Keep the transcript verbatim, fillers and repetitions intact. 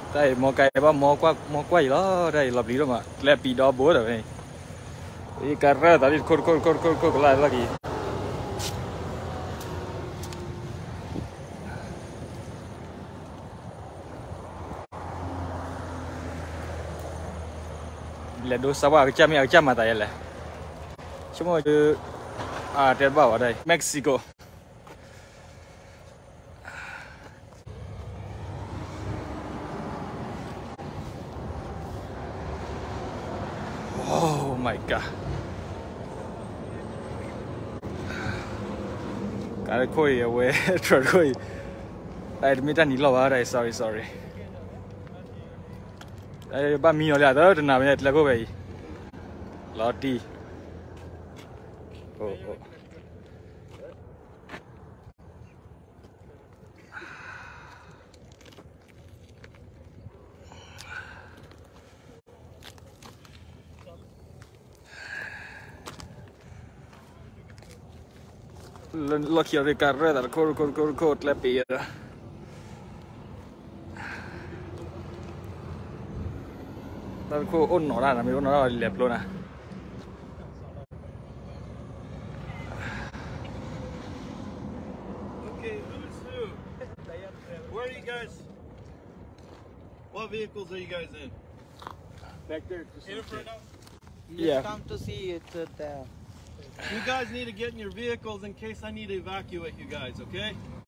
đây mò cày ba mò qua mò quay đó đây lập lý đó mà lẹ bị đó bố rồi này cái cà rơ tao đi cột cột cột cột cột lại là gì lẹ đồ sao cái chăm cái chăm mà tại lẹ chúng tôi từ à trên bảo ở đây Mexico. Oh my god. Cái khôi về trời khôi. Đây mình đang đi lâu ở đây, sorry sorry. Đây ba mi ở đó thì nào mình lại có vậy. Lót đi. Oh oh. Lo quiero de carrera, corro, corro, corro, corro, la piedra. Tao cô ôn nó ra là mình ôn nó ra lẹp luôn à. Okay, who's who? Where are you guys? What vehicles are you guys in? Back there. In front of? Yeah. Come to see it uh, there. You guys need to get in your vehicles in case I need to evacuate you guys, okay?